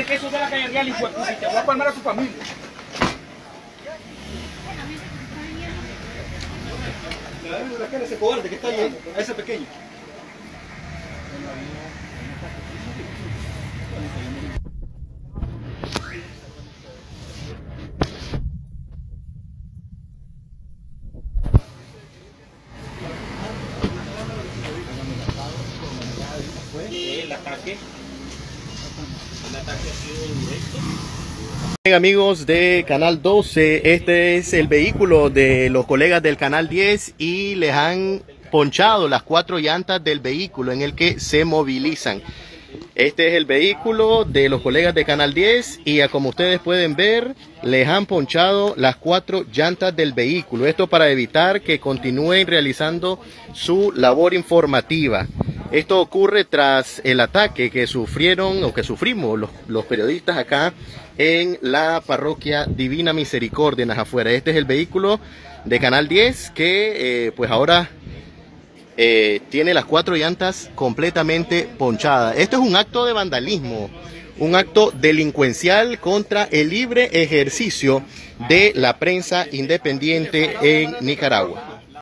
que eso de la calle real y te voy a palmar a tu familia. La cara de ese cobarde que está ahí, a ese pequeño. El ataque ha sido directo. Bien, amigos de Canal 12, este es el vehículo de los colegas del Canal 10 y les han ponchado las 4 llantas del vehículo en el que se movilizan. Este es el vehículo de los colegas de Canal 10 y como ustedes pueden ver, les han ponchado las 4 llantas del vehículo. Esto para evitar que continúen realizando su labor informativa. Esto ocurre tras el ataque que sufrieron o que sufrimos los periodistas acá en la parroquia Divina Misericordia en las afueras. Este es el vehículo de Canal 10 que pues ahora tiene las 4 llantas completamente ponchadas. Esto es un acto de vandalismo, un acto delincuencial contra el libre ejercicio de la prensa independiente en Nicaragua.